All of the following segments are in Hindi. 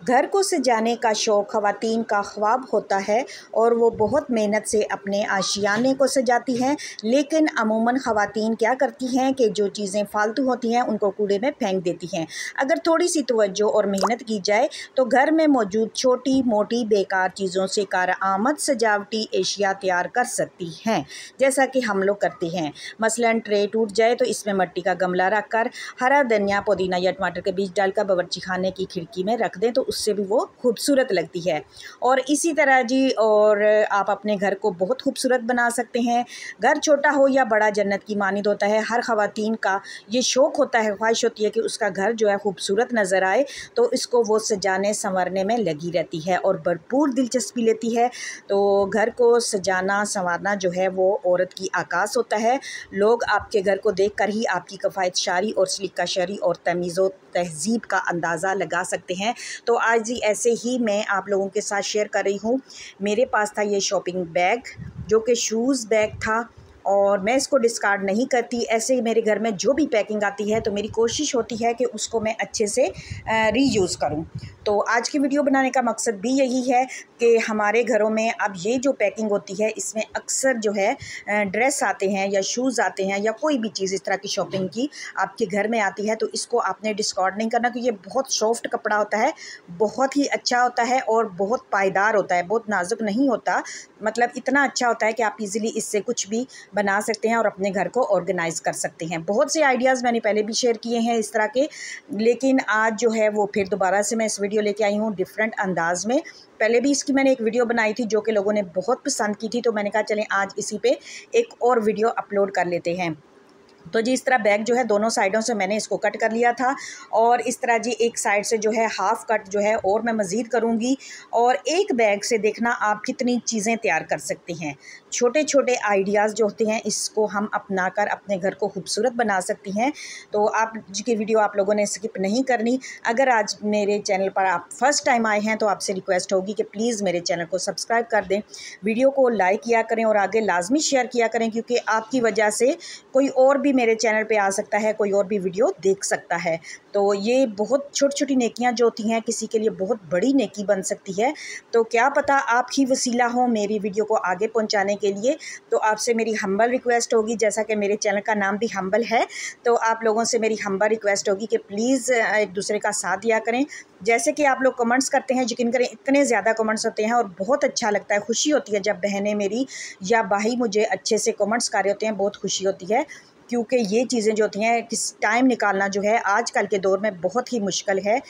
घर को सजाने का शौक़ ख़वातीन का ख्वाब होता है और वो बहुत मेहनत से अपने आशियाने को सजाती हैं। लेकिन अमूमन ख़वातीन क्या करती हैं कि जो चीज़ें फ़ालतू होती हैं उनको कूड़े में फेंक देती हैं। अगर थोड़ी सी तवज्जो और मेहनत की जाए तो घर में मौजूद छोटी मोटी बेकार चीज़ों से कारआमद सजावटी एशिया तैयार कर सकती हैं, जैसा कि हम लोग करते हैं। मसलन ट्रे टूट जाए तो इसमें मिट्टी का गमला रख कर हरा धनिया, पुदीना या टमाटर के बीज डालकर बावर्ची खाने की खिड़की में रख दें तो उससे भी वो खूबसूरत लगती है। और इसी तरह जी और आप अपने घर को बहुत खूबसूरत बना सकते हैं। घर छोटा हो या बड़ा जन्नत की मानिंद होता है। हर ख़वातीन का ये शौक़ होता है, ख्वाहिश होती है कि उसका घर जो है खूबसूरत नज़र आए, तो इसको वो सजाने संवरने में लगी रहती है और भरपूर दिलचस्पी लेती है। तो घर को सजाना संवारना जो है वो औरत की आकाश होता है। लोग आपके घर को देख कर ही आपकी किफ़ायतशारी और सलीक़ाशारी और तमीज़ व तहज़ीब का अंदाज़ा लगा सकते हैं। तो आज ही ऐसे ही मैं आप लोगों के साथ शेयर कर रही हूँ। मेरे पास था ये शॉपिंग बैग जो कि शूज़ बैग था और मैं इसको डिस्कार्ड नहीं करती। ऐसे ही मेरे घर में जो भी पैकिंग आती है तो मेरी कोशिश होती है कि उसको मैं अच्छे से रीयूज़ करूं। तो आज की वीडियो बनाने का मकसद भी यही है कि हमारे घरों में अब ये जो पैकिंग होती है इसमें अक्सर जो है ड्रेस आते हैं या शूज़ आते हैं या कोई भी चीज़ इस तरह की शॉपिंग की आपके घर में आती है, तो इसको आपने डिस्कार्ड नहीं करना क्योंकि ये बहुत सॉफ्ट कपड़ा होता है, बहुत ही अच्छा होता है और बहुत पायदार होता है, बहुत नाजुक नहीं होता। मतलब इतना अच्छा होता है कि आप इजीली इससे कुछ भी बना सकते हैं और अपने घर को ऑर्गेनाइज़ कर सकते हैं। बहुत से आइडियाज़ मैंने पहले भी शेयर किए हैं इस तरह के, लेकिन आज जो है वो फिर दोबारा से मैं इस वीडियो लेके आई हूँ डिफरेंट अंदाज में। पहले भी इसकी मैंने एक वीडियो बनाई थी जो कि लोगों ने बहुत पसंद की थी, तो मैंने कहा चलें आज इसी पे एक और वीडियो अपलोड कर लेते हैं। तो जी इस तरह बैग जो है दोनों साइडों से मैंने इसको कट कर लिया था और इस तरह जी एक साइड से जो है हाफ़ कट जो है और मैं मज़ीद करूँगी। और एक बैग से देखना आप कितनी चीज़ें तैयार कर सकते हैं। छोटे छोटे आइडियाज़ जो होते हैं इसको हम अपना कर अपने घर को खूबसूरत बना सकती हैं। तो आप जी की वीडियो आप लोगों ने स्किप नहीं करनी। अगर आज मेरे चैनल पर आप फर्स्ट टाइम आए हैं तो आपसे रिक्वेस्ट होगी कि प्लीज़ मेरे चैनल को सब्सक्राइब कर दें, वीडियो को लाइक किया करें और आगे लाजमी शेयर किया करें, क्योंकि आपकी वजह से कोई और भी मेरे चैनल पे आ सकता है, कोई और भी वीडियो देख सकता है। तो ये बहुत छोटी छोटी नेकियां जो होती हैं किसी के लिए बहुत बड़ी नेकी बन सकती है। तो क्या पता आप ही वसीला हो मेरी वीडियो को आगे पहुंचाने के लिए। तो आपसे मेरी हम्बल रिक्वेस्ट होगी, जैसा कि मेरे चैनल का नाम भी हम्बल है, तो आप लोगों से मेरी हम्बल रिक्वेस्ट होगी कि प्लीज़ एक दूसरे का साथ दिया करें। जैसे कि आप लोग कमेंट्स करते हैं, यकीन करें इतने ज़्यादा कमेंट्स होते हैं और बहुत अच्छा लगता है, खुशी होती है जब बहनें मेरी या भाई मुझे अच्छे से कमेंट्स कर रहे होते हैं, बहुत खुशी होती है। क्योंकि ये चीज़ें जो होती हैं किस टाइम निकालना जो है आजकल के दौर में बहुत ही मुश्किल है।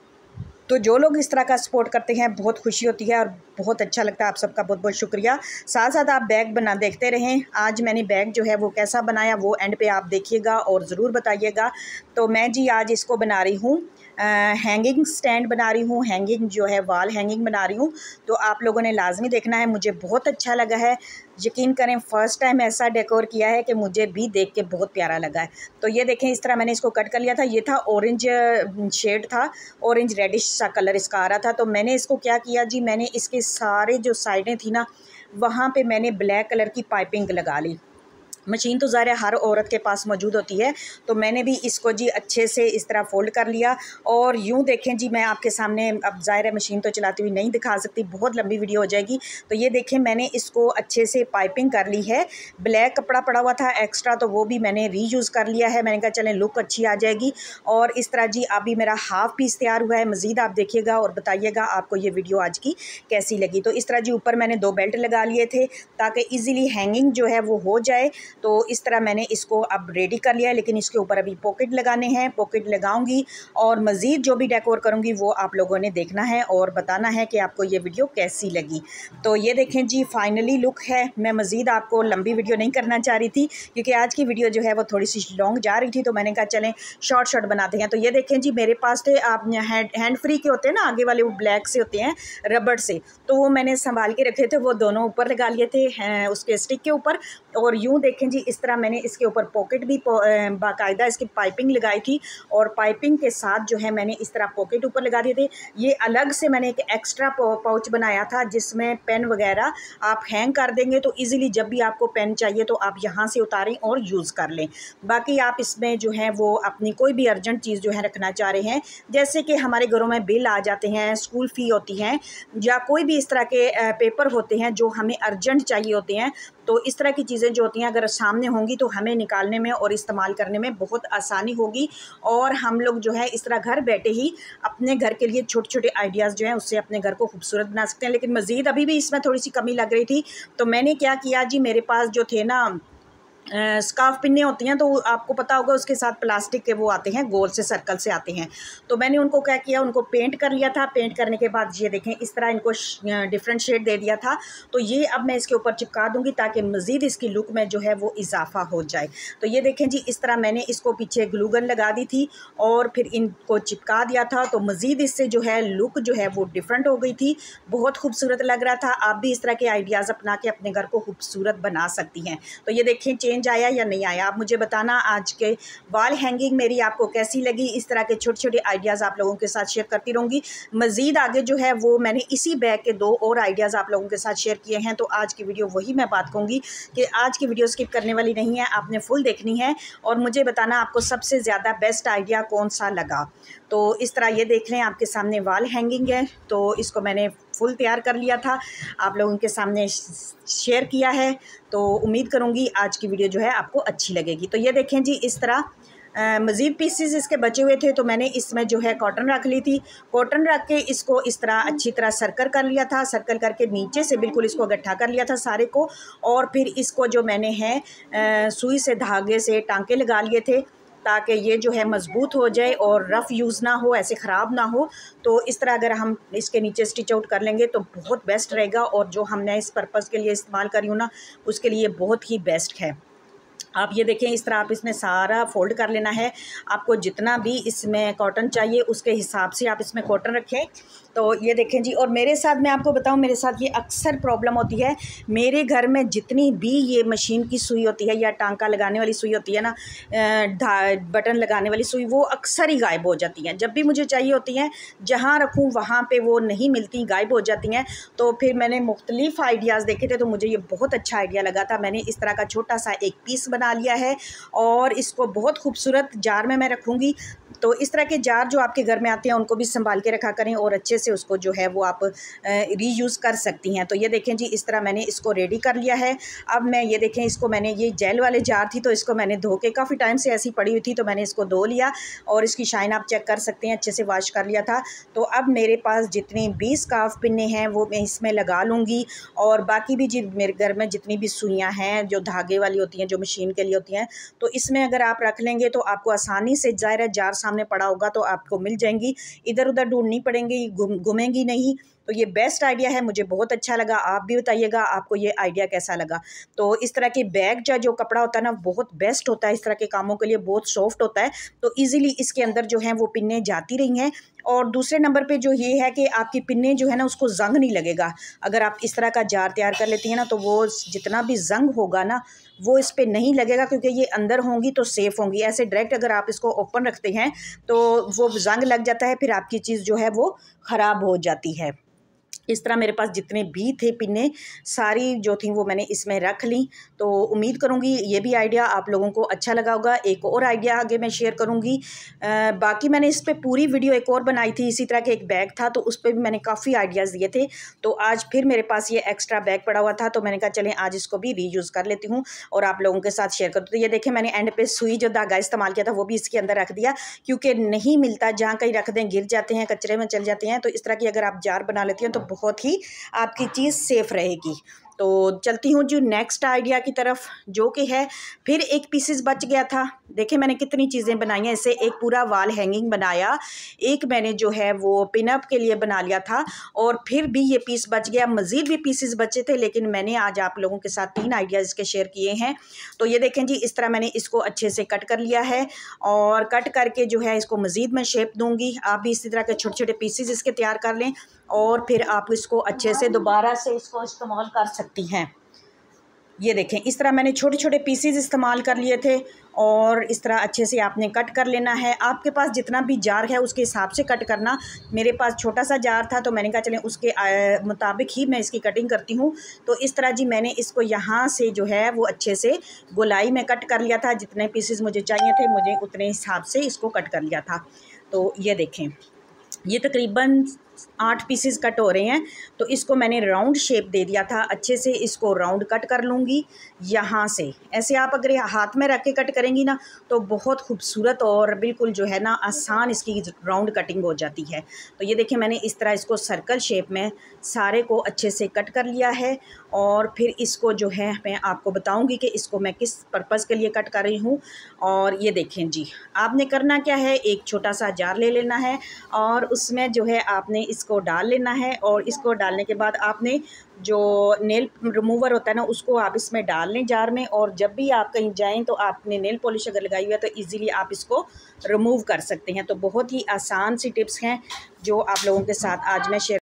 तो जो लोग इस तरह का सपोर्ट करते हैं बहुत खुशी होती है और बहुत अच्छा लगता है। आप सबका बहुत बहुत शुक्रिया। साथ साथ आप बैग बना देखते रहें। आज मैंने बैग जो है वो कैसा बनाया वो एंड पे आप देखिएगा और ज़रूर बताइएगा। तो मैं जी आज इसको बना रही हूँ हैंगिंग स्टैंड बना रही हूँ, हैंगिंग जो है वॉल हैंगिंग बना रही हूँ। तो आप लोगों ने लाजमी देखना है, मुझे बहुत अच्छा लगा है। यकीन करें फ़र्स्ट टाइम ऐसा डेकोर किया है कि मुझे भी देख के बहुत प्यारा लगा है। तो ये देखें इस तरह मैंने इसको कट कर लिया था। ये था ऑरेंज शेड था, ऑरेंज रेडिश सा कलर इसका आ रहा था। तो मैंने इसको क्या किया जी, मैंने इसके सारे जो साइडें थी ना वहाँ पे मैंने ब्लैक कलर की पाइपिंग लगा ली। मशीन तो ज़ाहिर है हर औरत के पास मौजूद होती है, तो मैंने भी इसको जी अच्छे से इस तरह फ़ोल्ड कर लिया। और यूँ देखें जी मैं आपके सामने अब ज़ाहिर है मशीन तो चलाती हुई नहीं दिखा सकती, बहुत लंबी वीडियो हो जाएगी। तो ये देखें मैंने इसको अच्छे से पाइपिंग कर ली है। ब्लैक कपड़ा पड़ा हुआ था एक्स्ट्रा, तो वो भी मैंने रीयूज़ कर लिया है। मैंने कहा चलें लुक अच्छी आ जाएगी। और इस तरह जी अभी मेरा हाफ़ पीस तैयार हुआ है। मज़ीद आप देखिएगा और बताइएगा आपको ये वीडियो आज की कैसी लगी। तो इस तरह जी ऊपर मैंने 2 बेल्ट लगा लिए थे ताकि ईज़िली हैंगिंग जो है वो हो जाए। तो इस तरह मैंने इसको अब रेडी कर लिया है, लेकिन इसके ऊपर अभी पॉकेट लगाने हैं, पॉकेट लगाऊंगी और मज़ीद जो भी डेकोर करूंगी वो आप लोगों ने देखना है और बताना है कि आपको ये वीडियो कैसी लगी। तो ये देखें जी फाइनली लुक है। मैं मज़ीद आपको लंबी वीडियो नहीं करना चाह रही थी क्योंकि आज की वीडियो जो है वो थोड़ी सी लॉन्ग जा रही थी, तो मैंने कहा चलें शॉर्ट बनाते हैं। तो ये देखें जी मेरे पास थे आप हैंड फ्री के होते हैं ना, आगे वाले वो ब्लैक से होते हैं रबड़ से, तो वो मैंने संभाल के रखे थे, वो दोनों ऊपर लगा लिए थे उसके स्टिक के ऊपर। और यूँ देखें देखें जी, इस तरह मैंने इसके ऊपर पॉकेट भी बाकायदा इसकी पाइपिंग लगाई थी, और पाइपिंग के साथ जो है मैंने इस तरह पॉकेट ऊपर लगा दिए थे। ये अलग से मैंने एक एक्स्ट्रा पाउच बनाया था जिसमें पेन वगैरह आप हैंग कर देंगे तो ईज़िली जब भी आपको पेन चाहिए तो आप यहाँ से उतारें और यूज़ कर लें। बाकी आप इसमें जो है वो अपनी कोई भी अर्जेंट चीज़ जो है रखना चाह रहे हैं, जैसे कि हमारे घरों में बिल आ जाते हैं, स्कूल फ़ी होती हैं, या कोई भी इस तरह के पेपर होते हैं जो हमें अर्जेंट चाहिए होते हैं, तो इस तरह की चीज़ें जो होती हैं अगर सामने होंगी तो हमें निकालने में और इस्तेमाल करने में बहुत आसानी होगी, और हम लोग जो है इस तरह घर बैठे ही अपने घर के लिए छोटे छोटे आइडियाज़ जो हैं उससे अपने घर को खूबसूरत बना सकते हैं। लेकिन मज़ीद अभी भी इसमें थोड़ी सी कमी लग रही थी, तो मैंने क्या किया जी, मेरे पास जो थे ना स्कार्फ पिन्ने होती हैं, तो आपको पता होगा उसके साथ प्लास्टिक के वो आते हैं, गोल से सर्कल से आते हैं, तो मैंने उनको क्या किया, उनको पेंट कर लिया था। पेंट करने के बाद ये देखें इस तरह इनको डिफरेंट शेड दे दिया था। तो ये अब मैं इसके ऊपर चिपका दूंगी ताकि मज़ीद इसकी लुक में जो है वो इजाफा हो जाए। तो ये देखें जी, इस तरह मैंने इसको पीछे ग्लू गन लगा दी थी और फिर इनको चिपका दिया था, तो मज़ीद इससे जो है लुक जो है वो डिफरेंट हो गई थी, बहुत खूबसूरत लग रहा था। आप भी इस तरह के आइडियाज़ अपना के अपने घर को खूबसूरत बना सकती हैं। तो ये देखें चेंज आया या नहीं आया, आप मुझे बताना। आज के वॉल हैंगिंग मेरी आपको कैसी लगी। इस तरह के छोटे छोटे आइडियाज़ आप लोगों के साथ शेयर करती रहूँगी। मज़ीद आगे जो है वो मैंने इसी बैग के 2 और आइडियाज़ आप लोगों के साथ शेयर किए हैं। तो आज की वीडियो वही मैं बात कहूँगी कि आज की वीडियो स्किप करने वाली नहीं है, आपने फुल देखनी है और मुझे बताना आपको सबसे ज़्यादा बेस्ट आइडिया कौन सा लगा। तो इस तरह ये देख लें, आपके सामने वॉल हैंगिंग है, तो इसको मैंने फुल तैयार कर लिया था, आप लोगों के सामने शेयर किया है। तो उम्मीद करूँगी आज की वीडियो जो है आपको अच्छी लगेगी। तो ये देखें जी, इस तरह मज़ीद पीसेस इसके बचे हुए थे, तो मैंने इसमें जो है कॉटन रख ली थी। कॉटन रख के इसको इस तरह अच्छी तरह सर्कल कर लिया था, सर्कल करके नीचे से बिल्कुल इसको इकट्ठा कर लिया था सारे को, और फिर इसको जो मैंने है सुई से धागे से टांके लगा लिए थे ताकि ये जो है मज़बूत हो जाए और रफ़ यूज़ ना हो, ऐसे ख़राब ना हो। तो इस तरह अगर हम इसके नीचे स्टिच आउट कर लेंगे तो बहुत बेस्ट रहेगा, और जो हमने इस पर्पज़ के लिए इस्तेमाल करी हूँ ना उसके लिए बहुत ही बेस्ट है। आप ये देखें, इस तरह आप इसमें सारा फ़ोल्ड कर लेना है। आपको जितना भी इसमें कॉटन चाहिए उसके हिसाब से आप इसमें कॉटन रखें। तो ये देखें जी, और मेरे साथ मैं आपको बताऊं, मेरे साथ ये अक्सर प्रॉब्लम होती है। मेरे घर में जितनी भी ये मशीन की सुई होती है या टांका लगाने वाली सुई होती है ना, बटन लगाने वाली सुई, वो अक्सर ही गायब हो जाती हैं। जब भी मुझे चाहिए होती हैं, जहाँ रखूँ वहाँ पे वो नहीं मिलती, गायब हो जाती हैं। तो फिर मैंने मुख्तलिफ़ आइडियाज़ देखे थे, तो मुझे ये बहुत अच्छा आइडिया लगा था। मैंने इस तरह का छोटा सा एक पीस बना लिया है और इसको बहुत खूबसूरत जार में मैं रखूँगी। तो इस तरह के जार जो आपके घर में आते हैं उनको भी संभाल के रखा करें और अच्छे से उसको जो है वो आप रीयूज़ कर सकती हैं। तो ये देखें जी, इस तरह मैंने इसको रेडी कर लिया है। अब मैं ये देखें, इसको मैंने, ये जेल वाले जार थी तो इसको मैंने धो के, काफ़ी टाइम से ऐसी पड़ी हुई थी तो मैंने इसको धो लिया और इसकी शाइन आप चेक कर सकते हैं, अच्छे से वॉश कर लिया था। तो अब मेरे पास जितनी भी स्कार्फ पिन्ने हैं वो मैं इसमें लगा लूँगी, और बाकी भी जी मेरे घर में जितनी भी सुइयाँ हैं जो धागे वाली होती हैं, जो मशीन के लिए होती हैं, तो इसमें अगर आप रख लेंगे तो आपको आसानी से, ज़ाहिर है जार सामने पड़ा होगा तो आपको मिल जाएंगी, इधर उधर ढूंढनी पड़ेंगी, घूमेंगी नहीं। तो ये बेस्ट आइडिया है, मुझे बहुत अच्छा लगा। आप भी बताइएगा आपको ये आइडिया कैसा लगा। तो इस तरह के बैग जो कपड़ा होता है ना, बहुत बेस्ट होता है इस तरह के कामों के लिए, बहुत सॉफ्ट होता है। तो ईज़िली इसके अंदर जो है वो पिन्ने जाती रही हैं। और दूसरे नंबर पे जो ये है कि आपकी पिन्ने जो है ना उसको जंग नहीं लगेगा। अगर आप इस तरह का जार तैयार कर लेती हैं ना, तो वो जितना भी जंग होगा ना वो इस पे नहीं लगेगा, क्योंकि ये अंदर होंगी तो सेफ़ होंगी। ऐसे डायरेक्ट अगर आप इसको ओपन रखते हैं तो वो जंग लग जाता है, फिर आपकी चीज़ जो है वो ख़राब हो जाती है। इस तरह मेरे पास जितने भी थे पिन्ने, सारी जो थी वो मैंने इसमें रख ली। तो उम्मीद करूँगी ये भी आइडिया आप लोगों को अच्छा लगा होगा। एक और आइडिया आगे मैं शेयर करूँगी। बाकी मैंने इस पे पूरी वीडियो एक और बनाई थी, इसी तरह के एक बैग था तो उस पर भी मैंने काफ़ी आइडियाज़ दिए थे। तो आज फिर मेरे पास ये एक्स्ट्रा बैग पड़ा हुआ था, तो मैंने कहा चलें आज इसको भी रीयूज़ कर लेती हूँ और आप लोगों के साथ शेयर कर दूँ। तो ये देखें, मैंने एंड पे सुई जो धागा इस्तेमाल किया था वो भी इसके अंदर रख दिया, क्योंकि नहीं मिलता, जहाँ कहीं रख दें गिर जाते हैं, कचरे में चल जाते हैं। तो इस तरह की अगर आप जार बना लेती हैं तो बहुत ही आपकी चीज़ सेफ रहेगी। तो चलती हूँ जो नेक्स्ट आइडिया की तरफ, जो कि है फिर एक पीसेस बच गया था। देखिए मैंने कितनी चीज़ें बनाई हैं, इससे एक पूरा वॉल हैंगिंग बनाया, एक मैंने जो है वो पिन अप के लिए बना लिया था, और फिर भी ये पीस बच गया। मज़ीद भी पीसेस बचे थे, लेकिन मैंने आज आप लोगों के साथ 3 आइडियाज़ इसके शेयर किए हैं। तो ये देखें जी, इस तरह मैंने इसको अच्छे से कट कर लिया है, और कट करके जो है इसको मज़ीद मैं शेप दूँगी। आप भी इसी तरह के छोटे छोटे पीसेस इसके तैयार कर लें, और फिर आप इसको अच्छे से दोबारा से इसको इस्तेमाल कर सकती हैं। ये देखें, इस तरह मैंने छोटे छोटे पीसेस इस्तेमाल कर लिए थे और इस तरह अच्छे से आपने कट कर लेना है। आपके पास जितना भी जार है उसके हिसाब से कट करना। मेरे पास छोटा सा जार था तो मैंने कहा चलें उसके मुताबिक ही मैं इसकी कटिंग करती हूँ। तो इस तरह जी मैंने इसको यहाँ से जो है वो अच्छे से गोलाई में कट कर लिया था। जितने पीसेस मुझे चाहिए थे मुझे उतने हिसाब से इसको कट कर लिया था। तो ये देखें, ये तकरीबन 8 पीसेस कट हो रहे हैं। तो इसको मैंने राउंड शेप दे दिया था। अच्छे से इसको राउंड कट कर लूँगी यहाँ से। ऐसे आप अगर हाथ में रख के कट करेंगी ना तो बहुत खूबसूरत और बिल्कुल जो है ना आसान इसकी राउंड कटिंग हो जाती है। तो ये देखिए, मैंने इस तरह इसको सर्कल शेप में सारे को अच्छे से कट कर लिया है। और फिर इसको जो है मैं आपको बताऊँगी कि इसको मैं किस पर्पज़ के लिए कट कर रही हूँ। और ये देखें जी, आपने करना क्या है, एक छोटा सा जार ले लेना है और उसमें जो है आपने इसको डाल लेना है। और इसको डालने के बाद आपने जो नेल रिमूवर होता है ना उसको आप इसमें डाल लें जार में। और जब भी आप कहीं जाएं तो आपने नेल पॉलिश अगर लगाई हुई है तो इजीली आप इसको रिमूव कर सकते हैं। तो बहुत ही आसान सी टिप्स हैं जो आप लोगों के साथ आज मैं शेयर